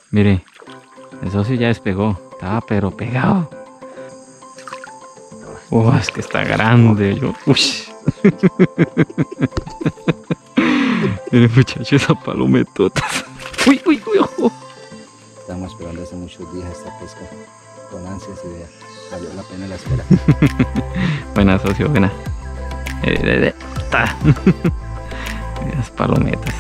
Mire, el socio ya despegó. Estaba pero pegado. Oh, es que está grande. Yo, uy. Mire, muchachos, esa palometota. Uy, uy, uy, ojo. Estamos esperando hace muchos días esta pesca con ansias y vea, valió la pena la espera. Buena, socio, buena. Las palometas.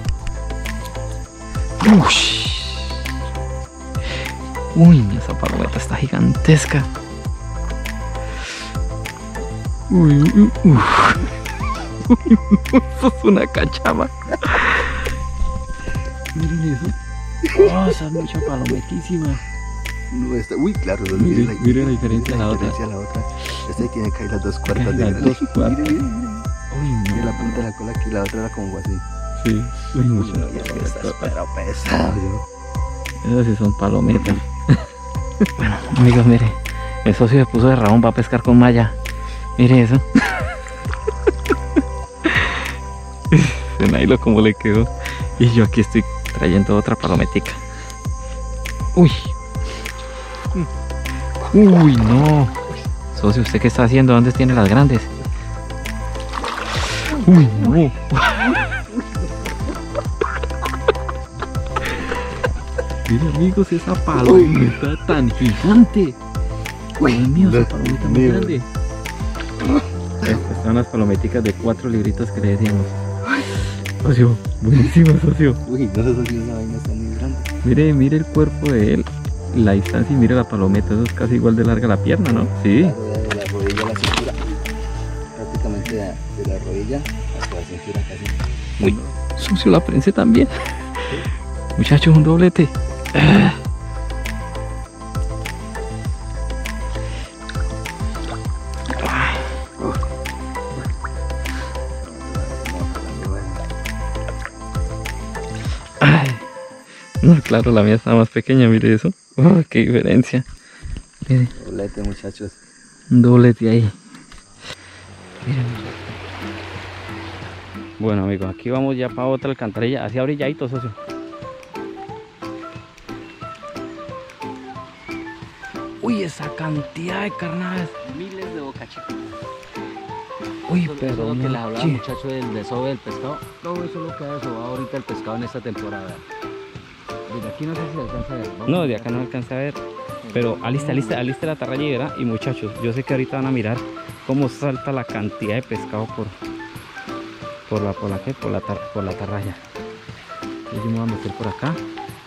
Uy, esa palometa está gigantesca. Uy, uy, uy. Uy, no, eso es una cachama. Miren eso. Oh, esa es mucha palometísima. No está, uy, claro, Mire la diferencia a la otra. Esta ahí tiene que ir las dos cuartas Cae de las grande. dos cuartas. Mire. Uy, Mire no. la punta de la cola aquí, la otra era como así. Sí. Uy, mucha. No, y es que está pero pesado, yo. Esas sí son palometas. Bueno, amigos, mire. El socio se puso de rabón para pescar con malla. Mire eso. Se nailo como le quedó. Y yo aquí estoy trayendo otra palometica. Uy. Uy, no. Socio, ¿usted qué está haciendo? ¿Dónde tiene las grandes? Uy, no. Mire, amigos, esa palometa tan gigante. Uy, Dios mío, esa palometa muy grande. Estas son las palometicas de 4 libritos que le decíamos. Socio, buenísimo, socio. Uy, no sé si esa vaina está muy grande. Mire el cuerpo de él, la distancia y mire la palometa. Eso es casi igual de larga la pierna, ¿no? Sí. De la rodilla a la cintura. Prácticamente de la rodilla hasta la cintura casi. Uy, socio, la prensa también. Muchachos, un doblete. Ay. No, claro, la mía está más pequeña, mire eso. Oh, qué diferencia. Mire, Doblete, muchachos. un doblete ahí. Miren. Bueno, amigos, aquí vamos ya para otra alcantarilla, hacia orilladito, socio. Uy, esa cantidad de carnadas. Miles de Boca Chica. Uy, Eso pero es lo que les hablaba, sí. muchacho, del desove del pescado. Todo eso es lo que ha desobado ahorita el pescado en esta temporada. Desde aquí no sé si se alcanza a ver. Vamos No, a de mirar. acá no alcanza a ver. Pero alista la atarraya y verá. Y muchachos, yo sé que ahorita van a mirar cómo salta la cantidad de pescado por la atarraya. Entonces yo me voy a meter por acá.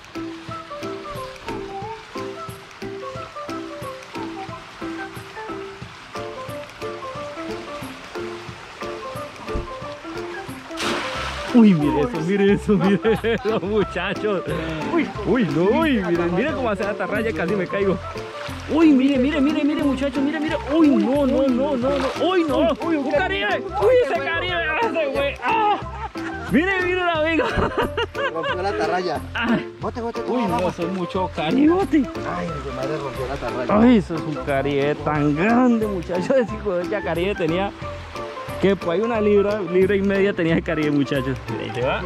Uy, mire eso, muchachos. Uy, no, mire cómo hace la atarraya, casi me caigo. Uy, mire, muchachos, mire. Uy, no. Uy, no. Un caribe. Uy, ese caribe. Ese güey. ¡Ah! Mire la amiga. Rompió la atarraya. Bote, Uy, no, eso es mucho caribote. Ay, mi madre rompió la atarraya. Ay, eso es un caribe tan grande, muchachos. Ese hijo de ella caribe tenía que por ahí una libra y media tenía el caribe, muchachos. Mira, ahí se va.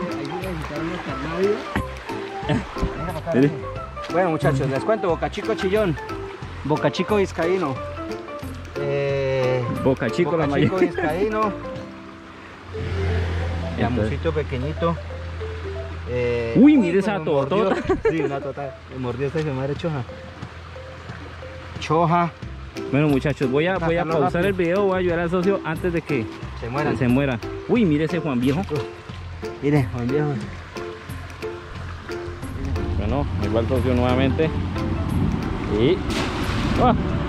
Mire. Bueno, muchachos, les cuento. Boca Chico chillón. Boca Chico vizcaíno. Boca Chico, Boca la Chico mayor. vizcaíno. Yamusito pequeñito. Uy, mire esa me mordió. totota. Sí, una tota. Me mordió esta madre choja. Choja. Bueno, muchachos, voy a Sacarlo pausar rápido. el video, voy a ayudar al socio antes de que Se mueran. se muera. Uy, mire ese Juan Viejo. Mire, Juan Viejo. Bueno, ahí va el socio nuevamente. Y... ¡Ah!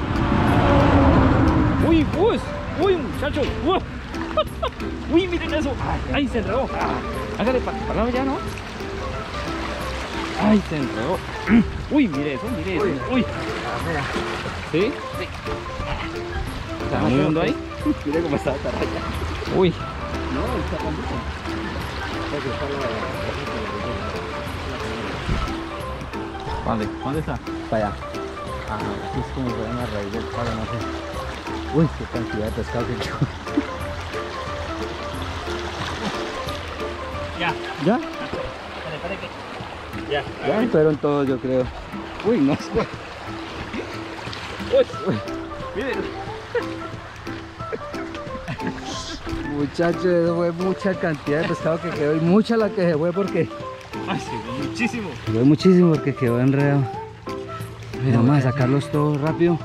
Uy, muchachos. Uy, miren eso. Ay, se enredó. Hágale para ya, ¿no? Ay, se enredó. Uy, mire eso. Uy. ¿Sí? Sí. ¿Está muy hondo ahí? Mira cómo está la atarraya. Uy. No, está pandito. ¿Dónde está? Para allá. Ajá, aquí es como se ven a raíz del palo, no sé. Uy, qué cantidad de pescado que yo. Ya. ¿Ya? Ya. Ya fueron todos, yo creo. Uy, no. Uy, miren. Muchachos, eso fue mucha cantidad de pescado que quedó y mucha la que se fue porque... Ay, sí, muchísimo. Fue muchísimo porque quedó enredado. Mira, vamos a sacarlos todos rápido.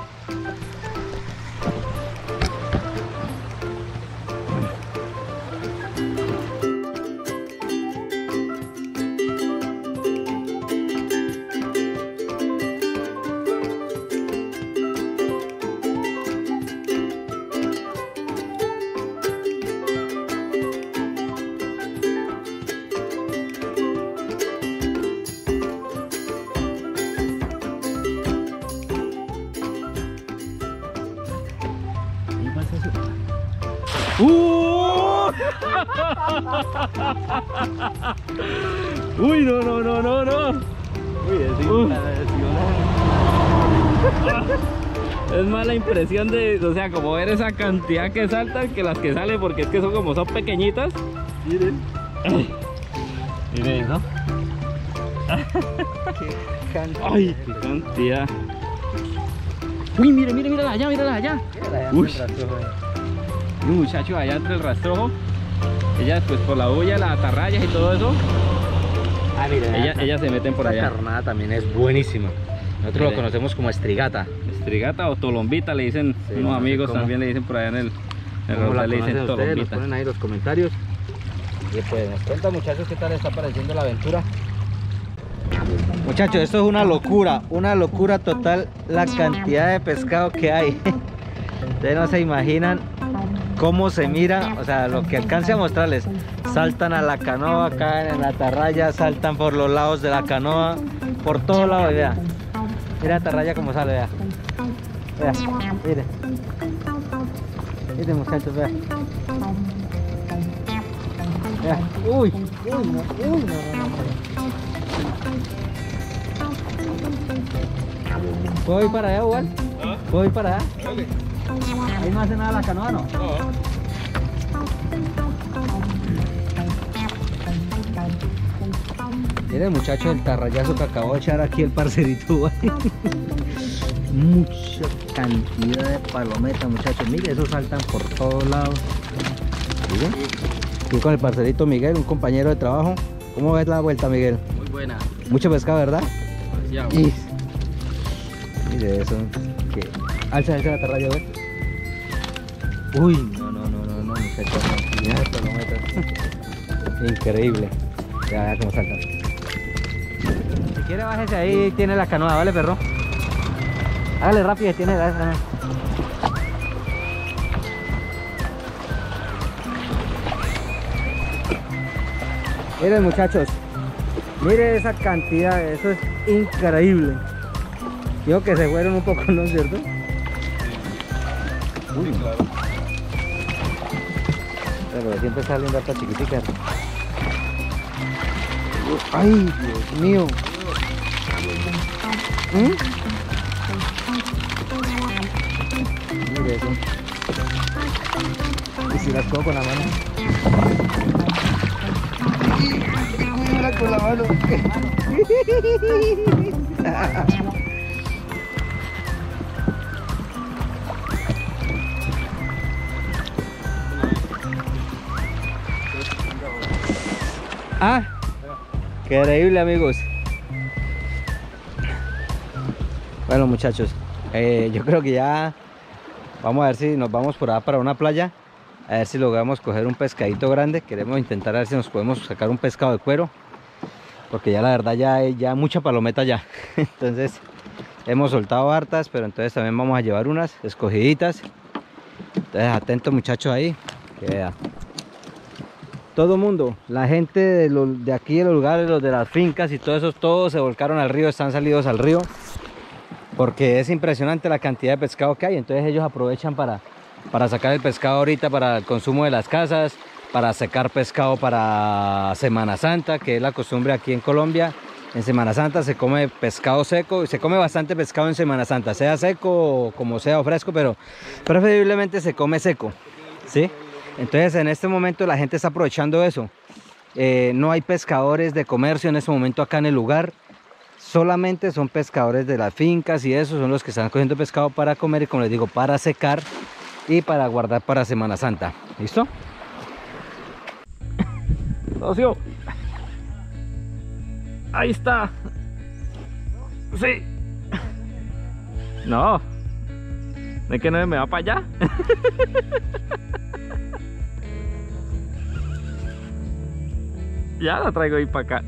Uy, no, no, no, no, no. Uy, es más la impresión de, o sea, como ver esa cantidad que saltan que las que salen, porque es que son como son pequeñitas. miren. Miren, ¿no? Qué cantidad. Ay, qué cantidad. Uy, mire, mire, mírala allá, mírala allá. Uy. Y un muchacho allá entre el rastrojo. Ella después por la olla, las atarrayas y todo eso. Ah, mira, Ellas se meten por allá. La carnada también es buenísima. Nosotros lo conocemos como estrigata. Estrigata o tolombita le dicen, Sí, unos no sé amigos cómo. también le dicen por allá en el ¿Cómo la Raudal, le dicen conocen ustedes? Nos tolombita. ponen ahí los comentarios. Y pues nos cuentan, muchachos, qué tal está pareciendo la aventura. Muchachos, esto es una locura total la cantidad de pescado que hay. Ustedes no se imaginan cómo se mira, o sea, lo que alcance a mostrarles. Saltan a la canoa, caen en la atarraya, saltan por los lados de la canoa, por todos lados, vea. Mira la atarraya como sale, vea. Vea, mire. Mire, muchachos, vea. Vea. Uy, uy, no, uy, no. ¿Puedo ir para allá, igual? ¿Puedo ir para allá? Ahí no hace nada la canoa, ¿no? Mire, muchacho, el tarrayazo que acabó de echar aquí el parcerito. Mucha cantidad de palometas, muchachos. Mire, esos saltan por todos lados. ¿Miren? Aquí con el parcerito Miguel, un compañero de trabajo. ¿Cómo ves la vuelta, Miguel? Muy buena. Mucho pescado, ¿verdad? Demasiado. Y... mire eso. Que... alza la atarraya, ¿ves? Uy, no, muchachos. Mira de palometas. Increíble. Ya cómo saltan. Si quiere bájese ahí, tiene la canoa, ¿vale, perro? Hágale rápido, tiene la canoa. Miren, muchachos, miren esa cantidad, eso es increíble. Digo que se fueron un poco, ¿no es cierto? Uy, claro. Pero siempre salen hartas chiquiticas. Ay, Dios mío. Mire eso. Y si las cojo con la mano. Cuídala con la mano. Ah, qué increíble, amigos. Bueno, muchachos, yo creo que ya vamos a ver si nos vamos por allá para una playa, a ver si logramos coger un pescadito grande. Queremos intentar a ver si nos podemos sacar un pescado de cuero, porque ya la verdad ya hay ya mucha palometa ya. Entonces hemos soltado hartas, pero entonces también vamos a llevar unas escogiditas. Entonces atentos, muchachos, ahí que vea. Todo mundo, la gente de aquí de los lugares, los de las fincas y todo eso, todos se volcaron al río, están salidos al río, porque es impresionante la cantidad de pescado que hay. Entonces ellos aprovechan para sacar el pescado ahorita para el consumo de las casas, para secar pescado para Semana Santa, que es la costumbre aquí en Colombia. En Semana Santa se come pescado seco, y se come bastante pescado en Semana Santa, sea seco o como sea o fresco, pero preferiblemente se come seco, ¿sí? Entonces en este momento la gente está aprovechando eso. No hay pescadores de comercio en este momento acá en el lugar. Solamente son pescadores de las fincas y esos son los que están cogiendo pescado para comer y, como les digo, para secar y para guardar para Semana Santa. ¿Listo? Socio. Ahí está. Sí. No. ¿Es que no me va para allá? Ya la traigo ahí para acá.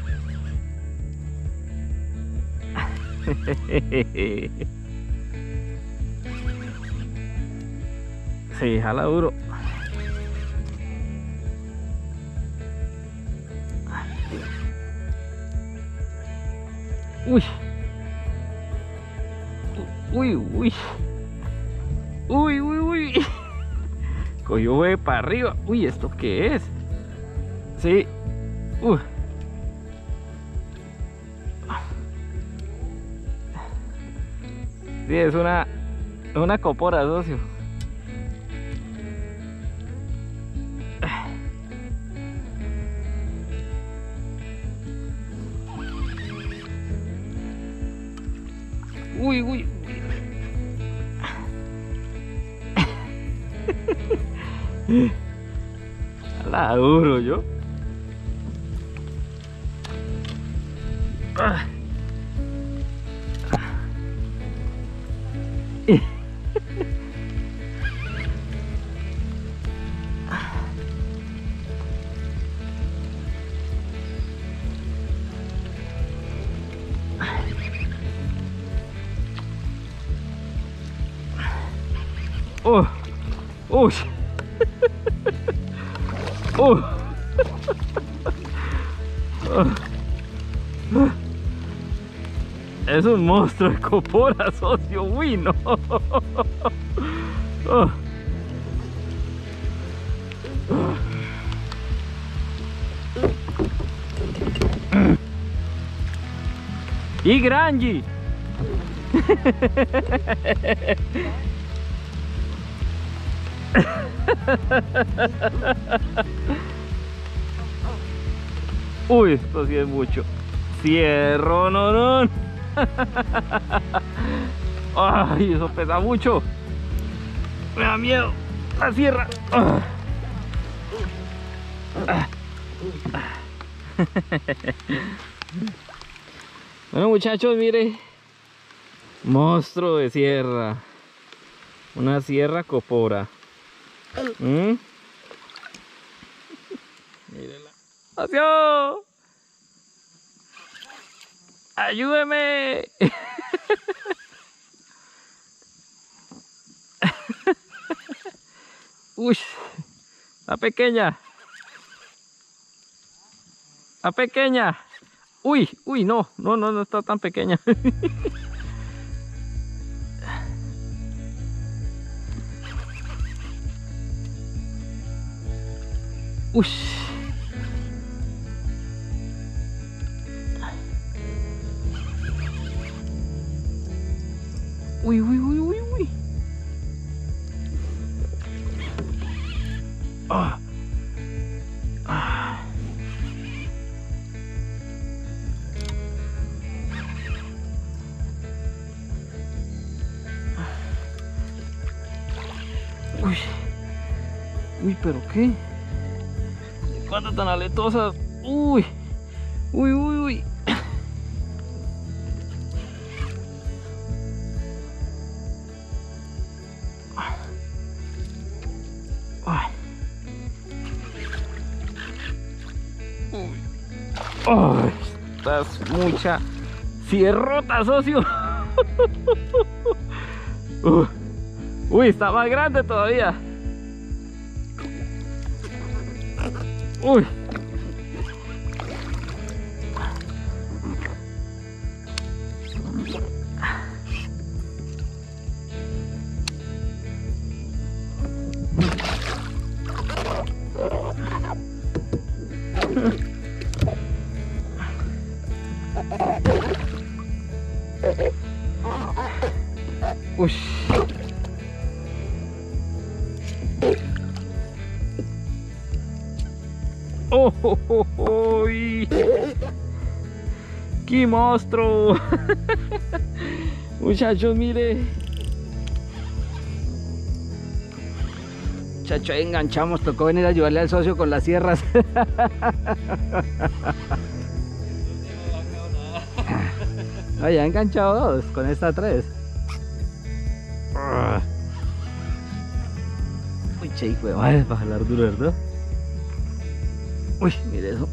Sí, jala duro. Uy. Uy, uy. Uy, uy, uy. Cogió para arriba. Uy, ¿esto qué es? Sí. Sí, es una copora, socio. Uy, uy. La duro yo. Uy. Es un monstruo de copora, socio. Uy, no. Y Granji. Uy, esto sí es mucho. Cierro, no. Ay, eso pesa mucho. Me da miedo. La sierra. Bueno, muchachos, mire. Monstruo de sierra. Una sierra copora. Mírela. ¡Socio! ¡Ayúdeme! Uy, la pequeña. La pequeña. Uy, no está tan pequeña. Uy. Uy. Uy, pero qué. ¿Cuántas tan aletosas? Uy. Ay, esta es mucha sierrota, socio. Uy, está más grande todavía. Uy. Uy. ¡Oh, oh, oh, oh! ¡Qué monstruo! Muchachos, mire. Muchachos, ahí enganchamos. Tocó venir a ayudarle al socio con las sierras. No, ya he enganchado 2 con esta 3. Uy, che, hijo de madre, para jalar duro, ¿verdad? Uy, mire eso.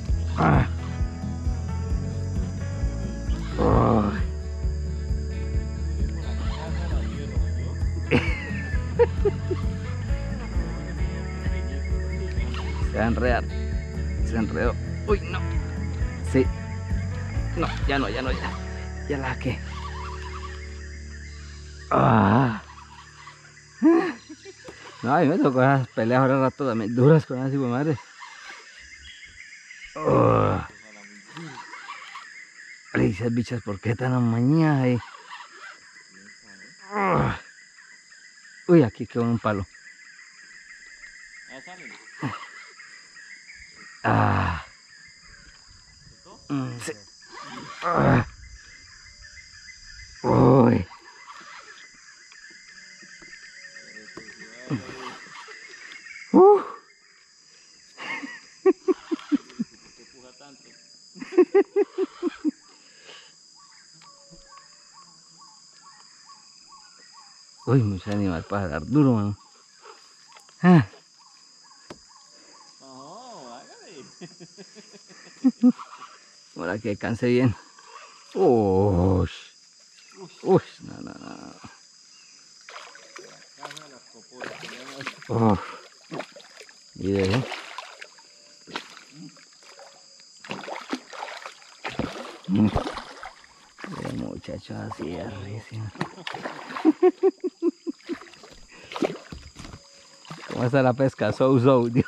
Se va a enredar. Se enredó. Uy, no. Sí. No, ya no, ya no, ya. Ya la que. No, a mí me tocó esas peleas ahora rato también duras con esas madre. Esas bichas, ¿por qué tan amañadas ahí? Uy, aquí quedó un palo. Sí. Uy. Uy, mucho animal para dar duro, mano. Ahora que canse bien. Uy, no, no, no. Mire, muchachos, así es rarísimo. ¿Cómo está la pesca? So, Dios.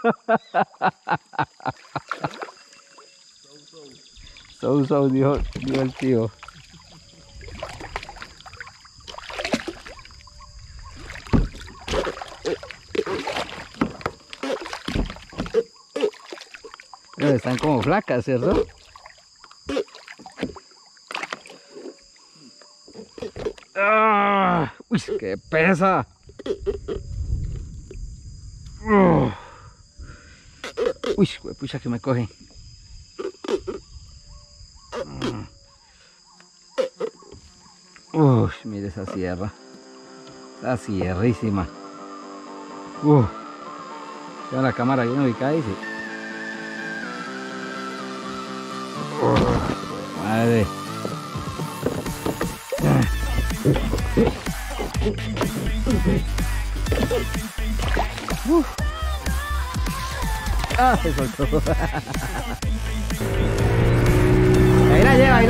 So, dijo el tío. Están como flacas, ¿cierto? Uy, qué pesa. Uy, pucha que me coge. Uy, mire esa sierra. Esa sierrísima. Queda la cámara bien ubicada y sí. Madre. Se soltó. Ahí la lleva,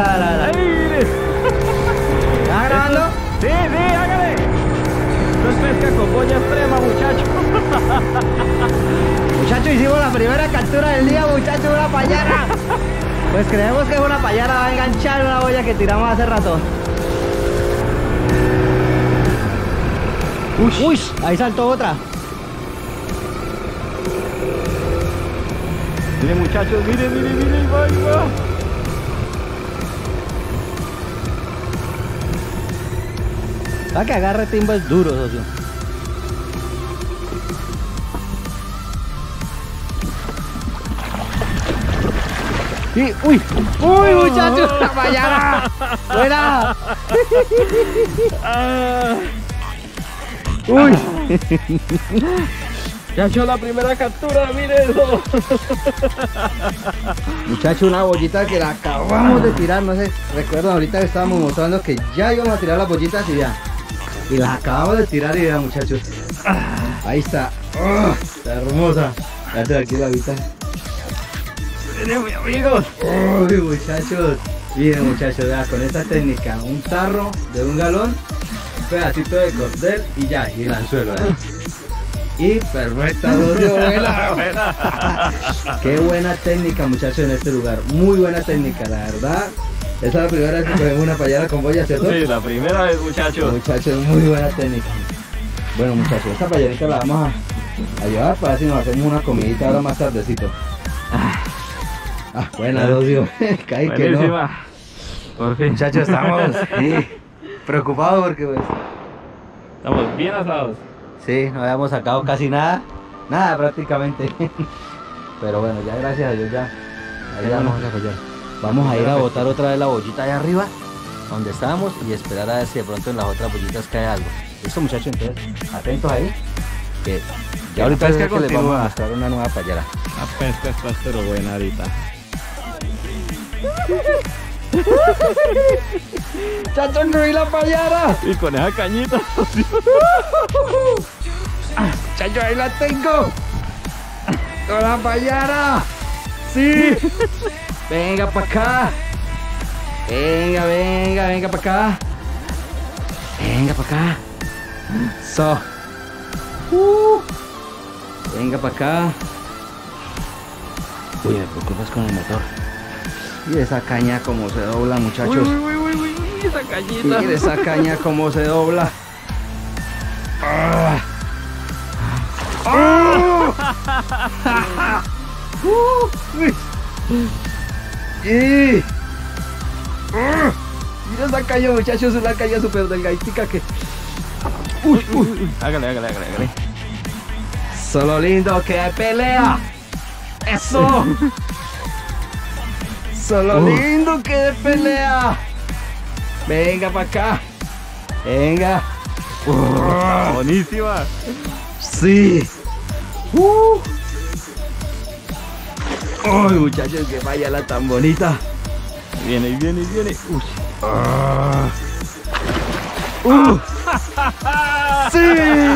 ¿Estás grabando? Sí, hágale. Esto es pesca con boya extrema, muchachos. Muchachos, hicimos la primera captura del día, muchachos, una payara. Pues creemos que es una payara, va a enganchar una boya que tiramos hace rato. Uy, ahí saltó otra. Mire, muchachos, mire, va. Va que agarre timbo es duro, socio. Sí, uy, muchachos, la payara. Buena. Uy. Ya echó la primera captura, mire eso. Muchachos, una bollita que la acabamos de tirar, no sé, recuerdo ahorita que estábamos mostrando que ya íbamos a tirar las bollitas y ya. Y las acabamos de tirar y ya, muchachos. Ahí está. Está hermosa. Fíjate aquí la vista. Miren, mis amigos. Uy, muchachos. Miren, muchachos, vea, con esta técnica, un tarro de 1 galón, un pedacito de cordel y ya, y el anzuelo, Y perfecta, socio, buena. Qué buena técnica, muchachos, en este lugar. Muy buena técnica, la verdad. Esta es la primera vez que cogemos una payara con boya, ¿cierto? Sí, la primera vez, muchachos. Muchachos, muy buena técnica. Bueno, muchachos, esta payarita la vamos a llevar para ver si nos hacemos una comidita ahora más tardecito. Buena, socio. Caí que no. Buenísima. Por fin. Muchachos, estamos preocupados porque pues, Estamos bien asados. sí, no habíamos sacado casi nada. Nada prácticamente. Pero bueno, ya gracias a Dios ya. Ahí vamos a fallar. Vamos a ir a botar otra vez la bollita allá arriba, donde estábamos, y esperar a ver si de pronto en las otras bollitas cae algo. Listo, muchachos, entonces atentos ahí. Que ya ahorita es que les vamos a continúa. mostrar una nueva payara. La pesca está pero buena ahorita. ¡Chacho, no vi la payara! Y con esa cañita. ¡Chacho, ahí la tengo! ¡Con la payara! ¡Sí! Venga para acá. Venga, venga, venga para acá. Venga para acá. So. Venga para acá. Uy, me preocupas con el motor. Y esa caña como se dobla, muchachos. Uy, esa cañita. Mire esa caña como se dobla. ¡Ah! ¡Oh! Uy. ¡Y! Mira esa caña, muchachos, es una caña súper delgadita que... Uy. Hágale. Solo lindo que hay pelea. ¡Eso! Solo lindo que hay pelea. Venga para acá. Venga. Buenísima. Sí. Ay, muchachos, que vaya la tan bonita. Viene. Uy. Sí.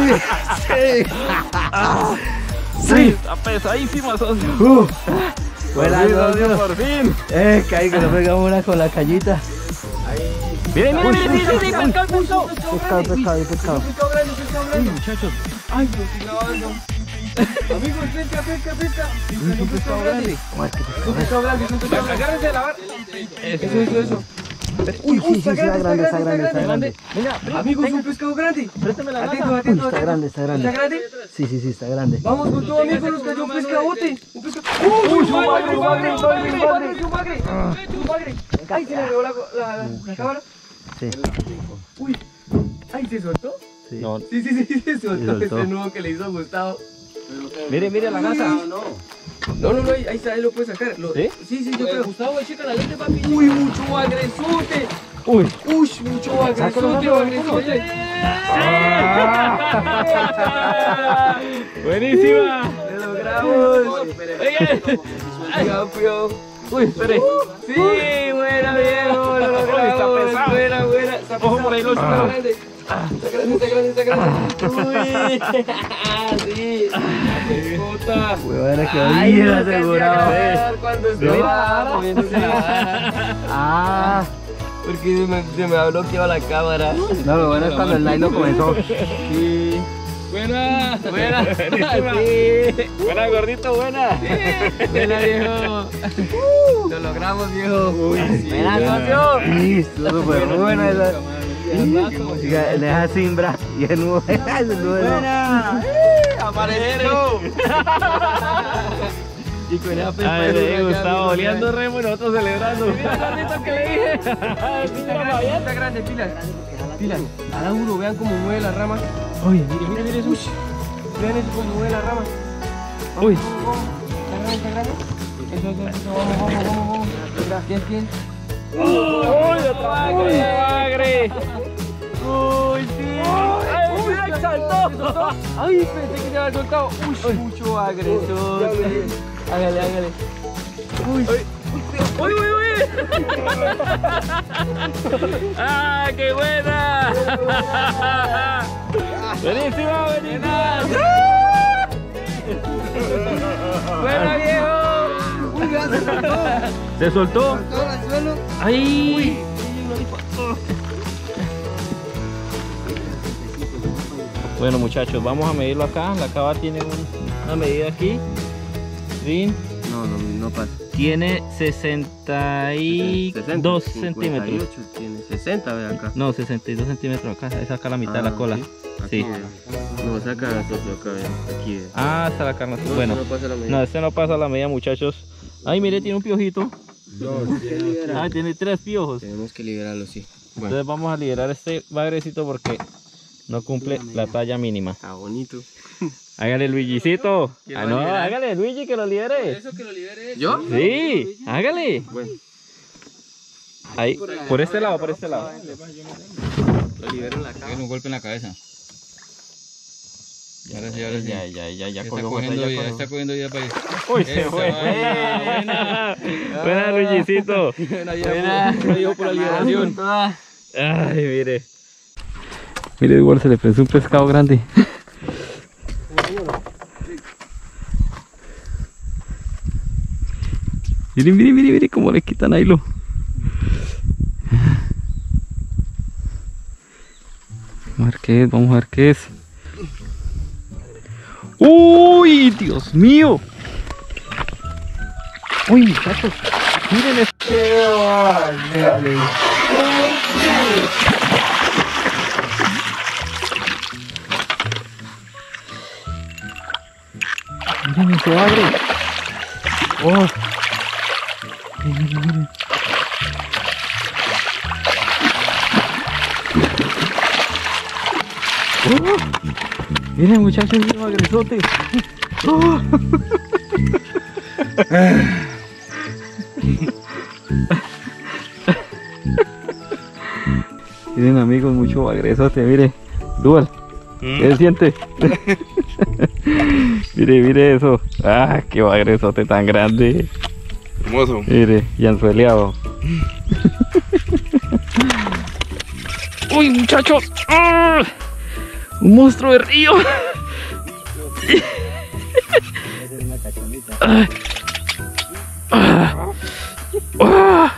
Sí. Está pesadísima, socio. Buena, Por fin, socio, socio. por fin. Caí que nos pegamos una con la cañita. Miren, pescado. Pescado. Uy, muchachos. Ay, Amigos, pesca. es un pescado grande. Un pescado grande. Agárrense de la barra. Eso. Uy, está grande. Venga, Amigos, un pescado grande. préstame la Atento. Está grande. ¿Está grande? Sí, está grande. Vamos con todo, amigos, nos cayó un pescadote. ¡Uy, su bagre! ¡Ay, se le regó la cámara! Sí. ¡Uy! ¡Ay, se soltó! Sí. No, Sí, se soltó soltó. ese nudo que le hizo a Gustavo. mire la gasa. No, ahí está, ahí lo puede sacar. ¿Sí? Sí, yo creo. Gustavo, chica la lente, papi. ¡Uy, mucho bagresote! Uy. Mucho bagresote! Buenísima. ¡Lo logramos! Campeón. Uy, espere. ¡Sí! ¡Buena, viejo! ¡Lo logramos! Está pesado. ¡Buena! Ojo por ahí, los Está grande. Está grande. ¡Uy! ¡Sí! ¡Puta! Huevona, que ¡Ay, bien no asegurado. cuando estaba moviéndose la vara! Ah, Porque se me ha bloqueado la cámara. no, lo bueno es cuando el nylon comenzó. Sí. Buena. Buena. Buenísima. Sí. Buena, gordito, buena. Buena, viejo. Lo logramos, viejo. Buena, buena. socio. Sí, estuvo súper buena esa. Le deja simbra y el nudo. Buena. Apareció. Y con esa pepa Ay, de le una Gustavo acá, oleando remo y nosotros celebrando. Mira el gordito que le dije. Está grande, pilas. Cada uno, vean cómo mueve las ramas. Oye, mire eso. Vean eso cómo mueve las ramas. Uy. Está grande. Eso. Vamos. ¿Quién? Uy, otra bagre. Uy, sí. Ay, mira, saltó. Ay, pensé que se había soltado. Uy, mucho agresor. Hágale. Uy. ¡Ah, qué buena! Buenísima. Buena, viejo. ¿Se soltó? ¡Ay! Bueno, muchachos, vamos a medirlo acá. La cava tiene una medida aquí. ¿Sí? No pasa. 15 Tiene 62 centímetros. Tiene 60, ve acá. No, 62 centímetros acá. Es acá la mitad de la cola. Sí. No, saca socio acá, ve. Aquí, ve. Ah, está la carne. Bueno, No pasa la medida. no, este no pasa la medida, muchachos. Ay, mire, tiene un piojito. Ah, tiene 3 piojos. Tenemos que liberarlo, sí. Bueno, Entonces vamos a liberar este bagrecito porque no cumple la talla mínima. está bonito. Hágale, Luigicito. ¿Quién Ah, va a no, liberar? hágale, Luigi, que lo libere. ¿Eso que lo libere? ¿Yo? Sí, hágale. Bueno, Ahí, por este lado, por este lado. lo libero en la cara. Un golpe en la cabeza. Ahora sí, ahora sí. Ya Está cogió cogiendo fuerza, vida, ya está cogiendo vida para ir. Uy, se Esa, fue. buena. Buena, Luigicito. Buena, lo digo por la liberación. Ay, mire. Mire, igual se le prensó un pescado grande. Mire cómo le quitan ahí lo. Vamos a ver qué es. ¡Uy, Dios mío! ¡Uy, muchachos! ¡Miren esto! Miren, se abre. ¡Oh! Miren. ¡Oh! Miren, muchachos, miren, bagresote. ¡Oh! Miren, amigos, mucho bagresote, mire. Dual, ¿qué se siente? Mire eso. ¡Ah, qué bagresote tan grande! Hermoso. Mire, y anzueleado. ¡Uy, muchachos! ¡Ah! ¡Un monstruo de río! ¡Ah! ¡Ah! ¡Ah!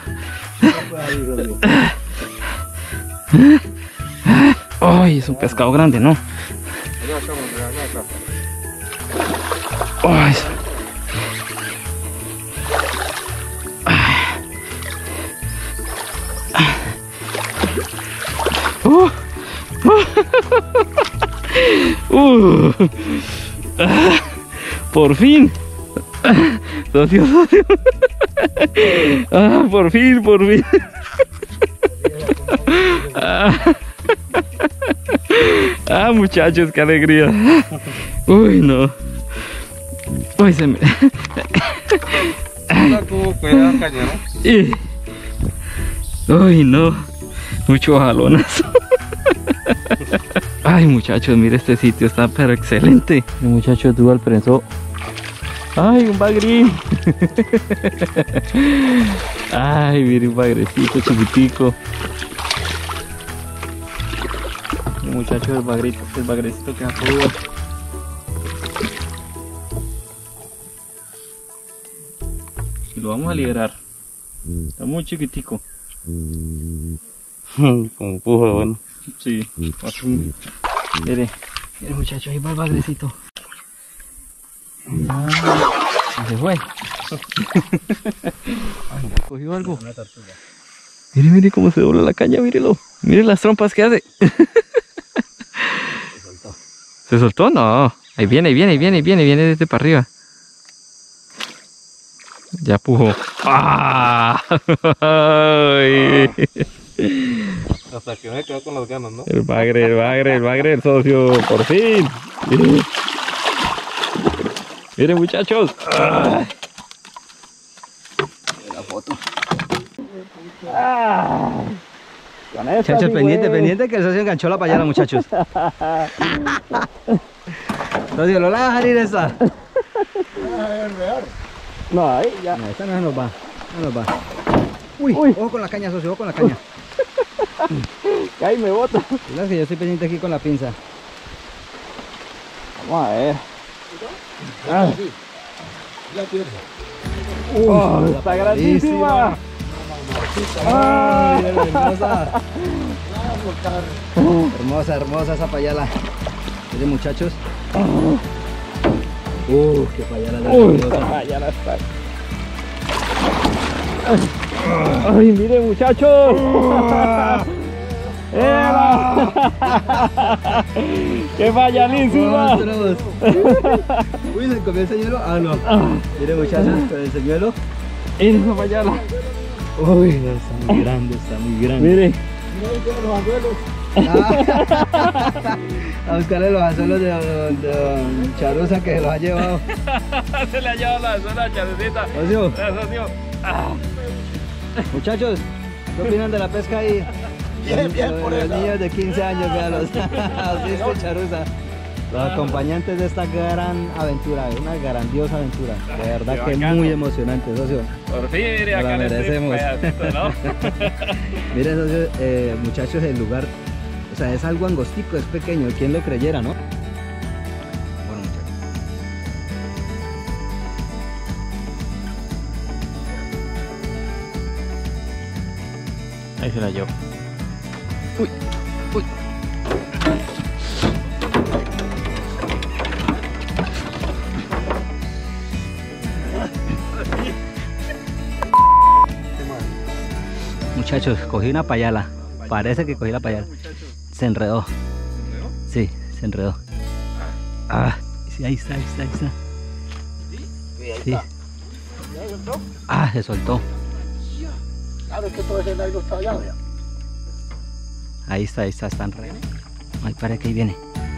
¡Ay, es un pescado grande, ¿no? ¡Ay! Por fin. Socio. Por fin. Muchachos, qué alegría. Uy, no. Uy, se me... Uy, no. Mucho jalonazo. Ay, muchachos, mire, este sitio está pero excelente. El muchacho Dual prensó. Ay, un bagrín. Ay, mire, un bagrecito chiquitico. El muchacho del bagrecito que sacó Dual. Y lo vamos a liberar. Está muy chiquitico. Como pujo, bueno. Sí. Mire, muchacho, ahí va el bagrecito. Se fue. Cogió algo. Mire cómo se dobla la caña, mírelo. Mire las trompas que hace. ¿Se soltó? No. Ahí viene desde para arriba. Ya pujó. ¡Ah! Hasta que me quedó con las ganas, ¿no? El bagre, el socio, por fin. Miren, muchachos. ¡Ah! La foto. Muchachos, pendiente que el socio enganchó la payala, muchachos. Socio, ¿lo la dejar ir esa? No, ahí ya. No, esta no nos va. Uy, ojo con la caña, socio, ojo con la caña. Ahí me bota. Cuidado que yo estoy pendiente aquí con la pinza. Vamos a ver. Está grandísima. Ay, hermosa. Hermosa esa payala. Miren, muchachos. Qué payala. Ya la está. Ay, miren muchachos. ¡Eva! ¡Qué fallalísima! Uy, ¿se comió el señuelo? Ah, no. Miren muchachos, con el señuelo. Mira esa fallala. Uy, no, está muy grande, está muy grande. Mire. A buscarle los anzuelos de don Charuza que se los ha llevado. Se le ha llevado la zona charucita. Socio, Socio. muchachos, ¿qué opinan de la pesca ahí? Bien, por los niños de 15 años, véalos. Así es, Charuza. Los acompañantes de esta gran aventura, una grandiosa aventura. De verdad que muy emocionante, socio. Por fin, mire, Nos acá la en este merecemos. pedacito, ¿no? Miren, socio, muchachos, el lugar, o sea, es algo angostico, es pequeño, ¿quién lo creyera, no? Bueno, muchachos. Ahí se la llevo. Muchachos, cogí una payala. Parece que cogí la payala. Se enredó. Sí, se enredó. Ah, sí, ahí está, ahí está, ahí está. Sí. Ah, se soltó. Claro, es que todo ese nylon está allá, vea. Ahí está, está enredado. Ay, parece que ahí viene.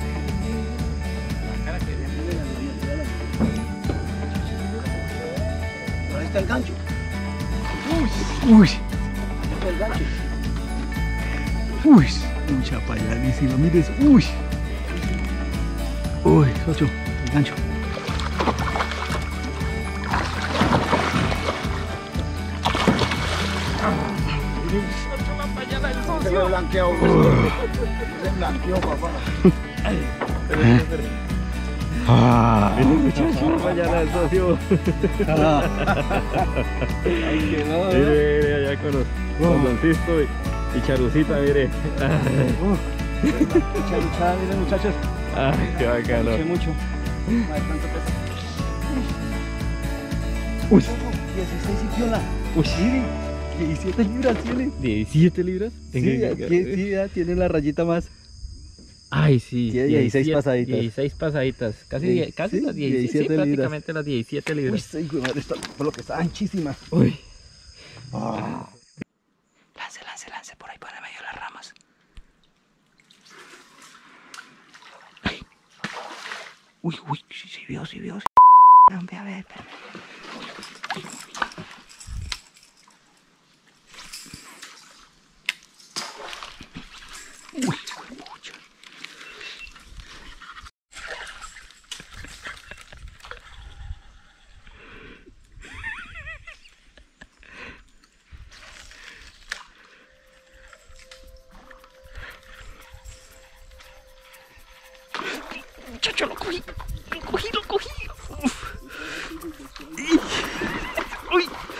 Ahí está el gancho. Uy, Ahí está el gancho. uy, mucha payalísima, mire eso. Uy. Uy, socio, el gancho. Se ve blanqueado. Se blanqueó, papá. Ah. Fallala del socio. Ay, que no. Mire, allá con los Francisco y Charucita, mire. Mucha luchada, miren muchachos. Ay, qué bacano. Luché mucho. Ay, cuánto pesa. Uy. 16 y piola. Uy, 17 libras tiene. 17 libras. Sí, ya tiene la rayita más. Ay, sí. Tiene 16 pasaditas. 16 pasaditas. Casi, Sí, casi sí, las 17, sí, 17 libras. prácticamente las 17 Uy, libras. sí, madre, por lo que está anchísima. Uy. Lance, por ahí para medio de las ramas. Uy, sí vio. A ver. Uy, pucha. Muchacho, lo cogí. Uf. Uy.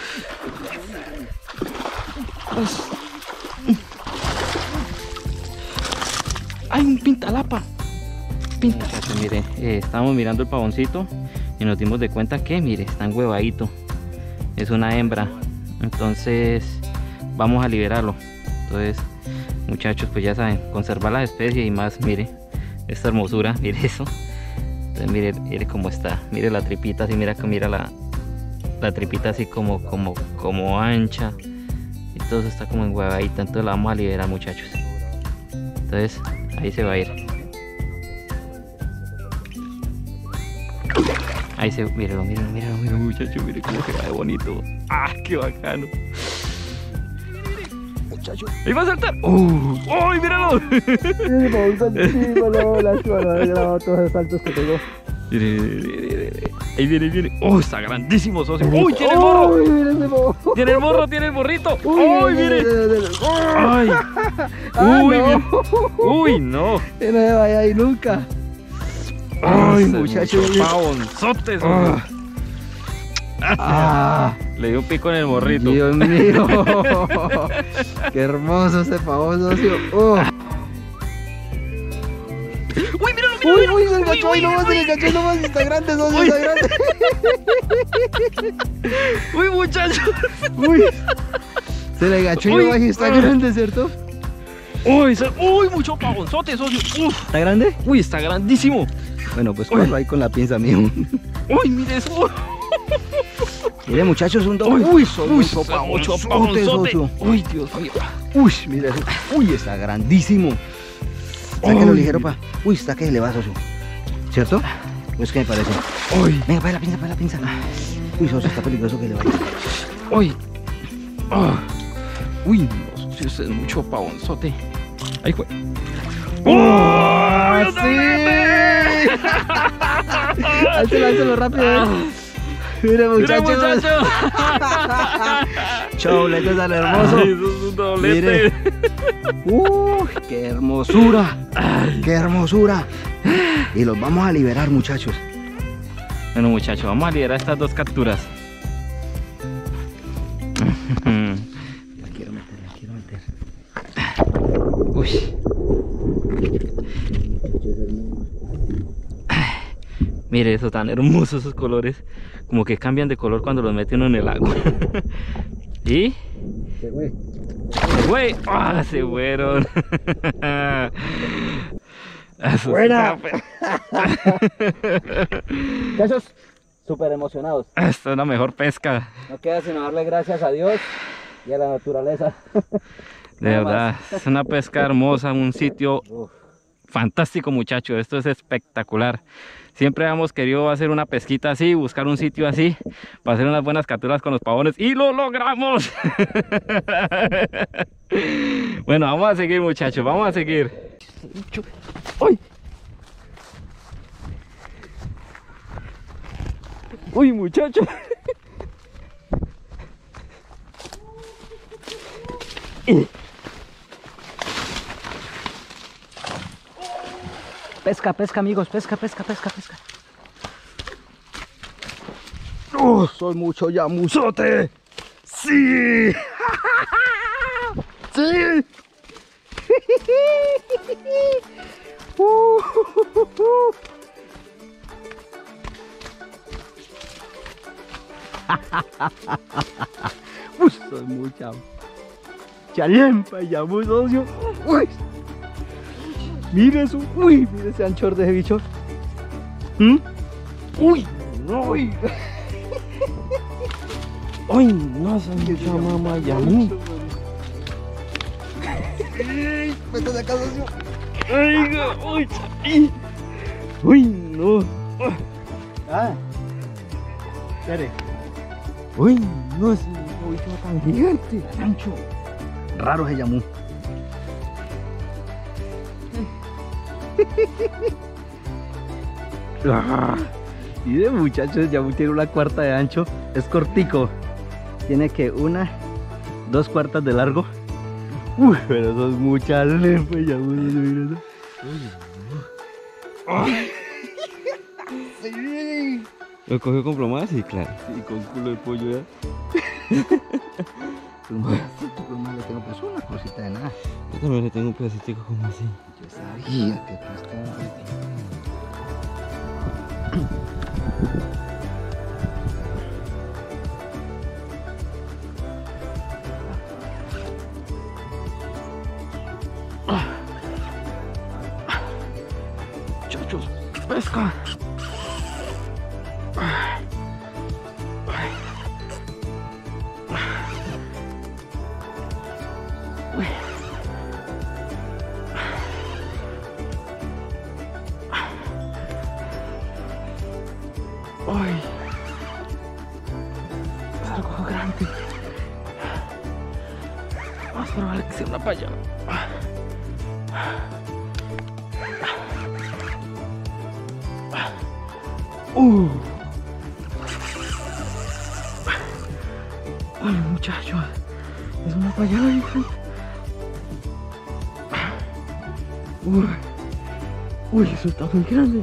Hay un pintalapa. Muchachos, mire, estábamos mirando el pavoncito y nos dimos de cuenta que, mire, está enhuevadito. Es una hembra. Entonces, vamos a liberarlo. Entonces, muchachos, pues ya saben, conservar las especies y más, mire, esta hermosura, mire eso. Entonces, mire cómo está. Mire la tripita, así, mira la tripita así como ancha. Y todo eso está como enhuevadita. Entonces la vamos a liberar, muchachos. Entonces, ahí se va a ir. Ahí se, míralo, muchacho, mire cómo queda de bonito. ¡Ah, qué bacano! Muchacho. ¡Ahí va a saltar! ¡Uy, míralo! He grabado todos los saltos que tengo. Mire. Ahí viene. ¡Oh, está grandísimo, socio! ¡Uy, tiene el morro! ¡Tiene el morro, tiene el morrito! ¡Uy, mire! ¡Ay! ¡Uy, no. mire! ¡Uy, no! Que no se vaya ahí nunca. Ay, muchacho. ¡Pavonzotes! Ah, Le dio un pico en el morrito. Dios mío. Qué hermoso ese pavón, socio. ¡Uy, míralo! Uy, se le enganchó ahí nomás, se le enganchó ahí nomás. Está grande, socio, está grande. Uy, muchachos. Uy. Se le enganchó ahí nomás y está grande, ¿cierto? Uy, mucho pavonzote, socio. Uf. ¿Está grande? Uy, está grandísimo. Bueno, pues cógelo ahí con la pinza, mío. Uy, mire eso. Mire, muchachos, un doble. Uy, mucho pavonzote, socio. Uy, Dios mío. Uy, mira eso. Uy, está grandísimo. Sáquelo ligero, pa. Uy, está que se le va, socio. ¿Cierto? Pues que me parece. Uy. Venga, para la pinza. Uy, socio, está peligroso que le vaya. Uy. Uy, no, socio, eso es mucho pavonzote. Ahí fue. ¡Oh! ¡Sí! Álcelo rápido. Mire, muchachos. Choblete tan hermoso. Ay, eso es un doblete. Uy, qué hermosura. Qué hermosura. Y los vamos a liberar, muchachos. Bueno, muchachos, vamos a liberar estas dos capturas. La quiero meter. Uy. Mire eso, tan hermosos esos colores. Como que cambian de color cuando los mete uno en el agua. ¿Y? Se fue. Güey, se fueron. Buena. Muchachos, súper emocionados. Esta es la mejor pesca. No queda sino darle gracias a Dios y a la naturaleza. De verdad, es una pesca hermosa, un sitio Uf. fantástico, muchachos. Esto es espectacular. Siempre hemos querido hacer una pesquita así, buscar un sitio así para hacer unas buenas capturas con los pavones y lo logramos. Bueno, vamos a seguir, muchachos, vamos a seguir. ¡Uy! ¡Uy, muchachos! Pesca, amigos, pesca. Soy mucho yamuzote. Sí. Sí. Soy mucha chalempa y yamu, socio. Uy. Mire eso. Uy, mire ese anchor de ese bicho. Uy, no. Uy, no, soy mucha mamá yamu. Vete de acá, socio. Uy, no. Espere. Uy, no, es un bicho tan gigante. Ancho. Raro ese yamu. Y de muchachos, el yamu tiene una cuarta de ancho. Es cortico. Tiene que 2 cuartas de largo. Uy, pero eso es mucha lepa, yamu. ¿Lo cogió con plomadas? Sí, claro. Sí, con culo de pollo ya. Le tengo pues una cosita de nada. Yo también le tengo un pedacito como así. Yo sabía que tú estabas. Muchachos, pesca. Ay, es algo grande. Más probable que sea una paya. Ay, muchachos, es una paya. Uy, eso está muy grande.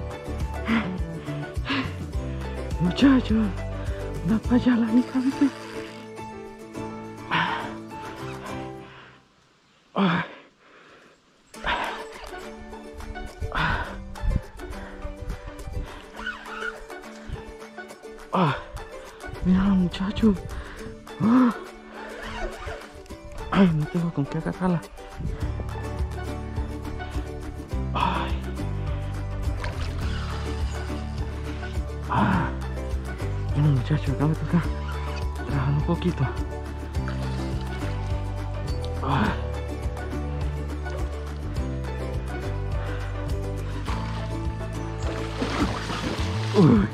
Muchachos, una payala gigante. Mira, muchachos. ¡Ah! Ay, no tengo con qué agarrarla. Ay. Ah. Bueno, muchachos, acá me toca trabajar un poquito. Ay. Uy.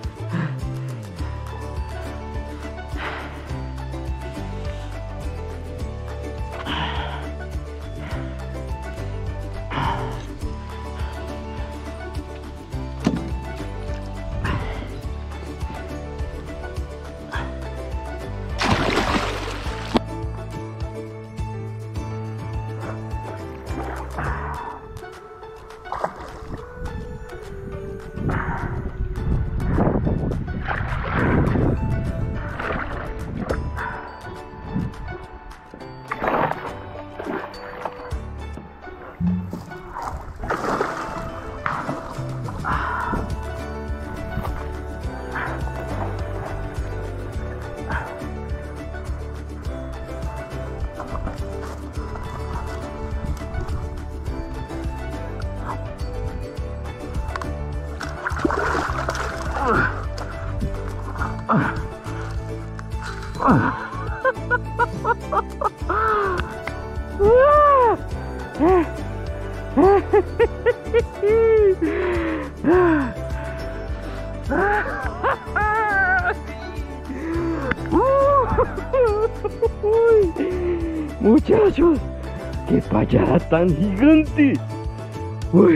Muchachos, qué payada tan gigante. Uy.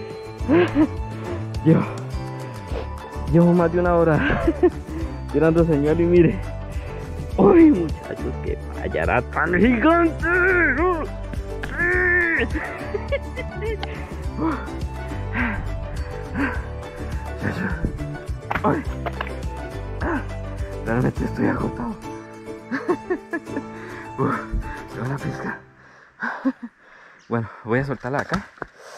Llevo más de una hora tirando señal y mire. Uy, muchachos, qué payada tan gigante. Ay. Realmente estoy agotado. Qué buena pesca. Bueno, voy a soltarla acá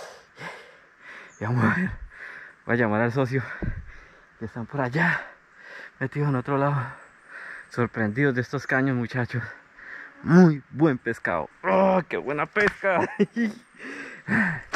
y vamos a ver. Voy a llamar al socio que están por allá metidos en otro lado, sorprendidos de estos caños, muchachos. Muy buen pescado. ¡Oh, qué buena pesca!